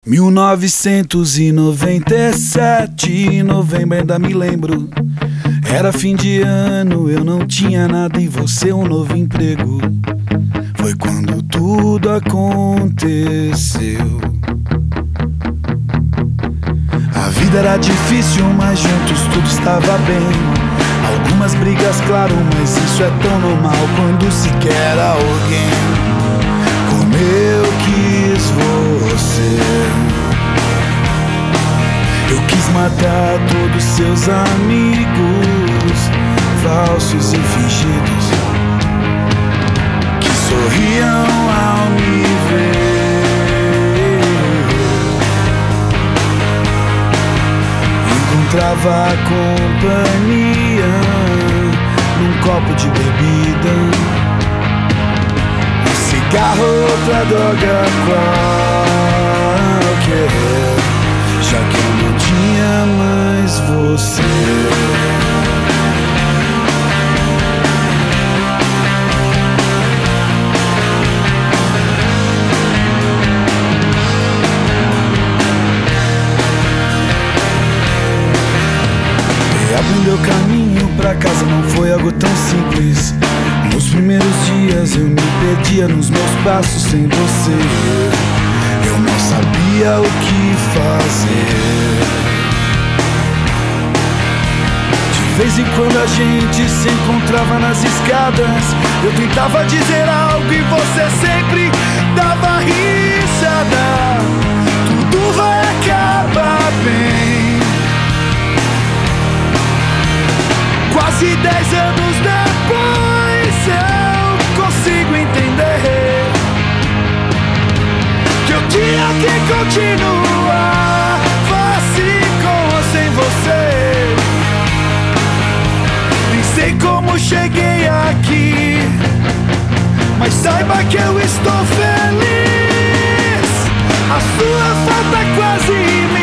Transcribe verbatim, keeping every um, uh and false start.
mil novecentos e noventa e sete, novembro, ainda me lembro. Era fim de ano, eu não tinha nada e você um novo emprego. Foi quando tudo aconteceu. A vida era difícil, mas juntos tudo estava bem. Algumas brigas, claro, mas isso é tão normal quando se quer alguém como eu quis você. Eu quis matar todos seus amigos, falsos e fingidos, que sorriam ao me ver. Encontrava companhia num copo de bebida, um cigarro, outra droga qualquer, já que eu não tinha mais você. Aprender o caminho pra casa não foi algo tão simples. Nos primeiros dias eu me perdia nos meus passos sem você. Eu não sabia o que fazer. De vez em quando a gente se encontrava nas escadas. Eu tentava dizer algo e você sempre dava risada. Tudo vai acabar bem. Quase dez anos depois eu consigo entender que eu tinha que continuar, assim com ou sem você. Nem sei como cheguei aqui, mas saiba que eu estou feliz. A sua falta quase me